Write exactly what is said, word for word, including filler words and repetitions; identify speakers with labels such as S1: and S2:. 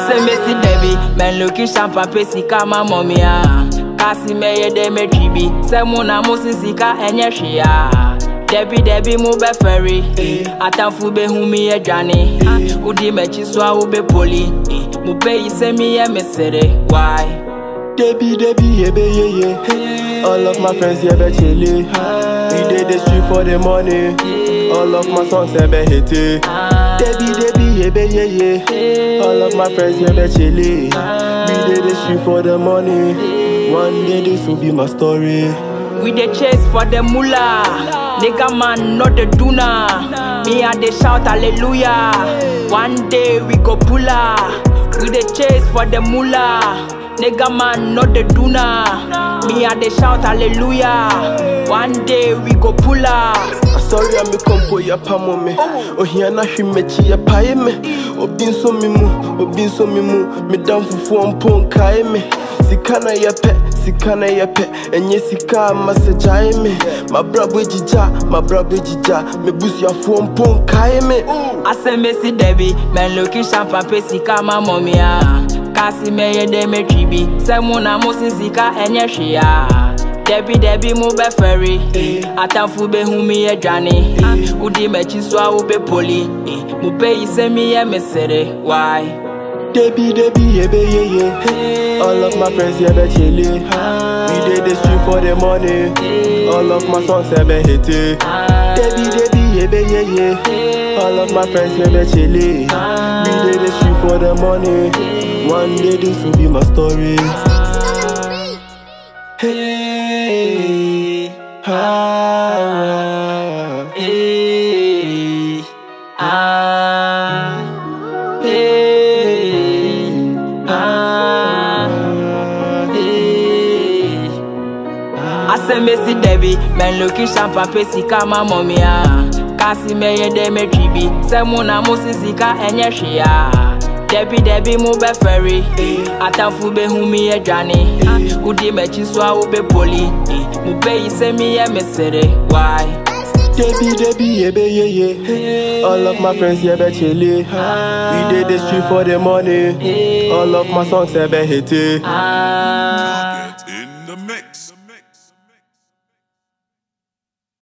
S1: Asem Messi Debbie, men looking champagne pesi kama mommy ah. Kasi meye de me tribi, se muna musi sika enye shia. Debbie Debbie mu be ferry, atanfu be humi e jani. Udi me chiswa ube poli, mu be yise mi ye mesere. Why?
S2: Debbie Debbie yebe ye ye. All of my friends yebe chili. We did the street for the money. All of my songs yebe hit. Debbie Debbie yebe ye ye. All of my friends yebe chili. We did the street for the money. One day this will be my story.
S1: We dey chase for the moolah, nigga man not the doona. Me and they shout hallelujah. One day we go pulla. We dey chase for the moolah, nigga man not the doona. Me and they shout hallelujah. One day we go pulla.
S2: Sorry I'm a compo ya pamo me. Oh here na hwimechi ya pae me. Obin so mi mu, obin so mi mu. Me down fufu ompon kae me. Sikana yepe, sikana yepe. Enye sika masejae me. My brabo jija, my brabo jija. Me busi ya fu ompon kae me.
S1: Asem Messi Debbie, men looking champagne pesi kama mommy ah. Kasi meye de me tribi, se muna musi sika enye shia. Debbie Debbie mu be ferry, atanfu be humi e jani. Udi me chiswa ube poli, mu be yise mi ye mesere. Why?
S2: Debbie Debbie yebe ye ye. All of my friends yebe chili. We did the street for the money. All of my songs yebe hit. Debbie Debbie yebe ye ye. All of my friends yebe chili. We did the street for the money. One day this will be my story. Hey, ah,
S1: Hey, ah, hey, ah, hey. Asem Messi Debbie, men looking champagne pesi kama mommy ah. Kasi meye de me tribi, se muna musi sika enye shia. Debbie Debbie mu be ferry, atanfu be humi e jani. Udi me chiswa ube poli, mu be yise mi ye mesere. Why?
S2: Debbie Debbie yebe ye ye. All of my friends yebe chili. We did the street for the money. All of my songs yebe hit.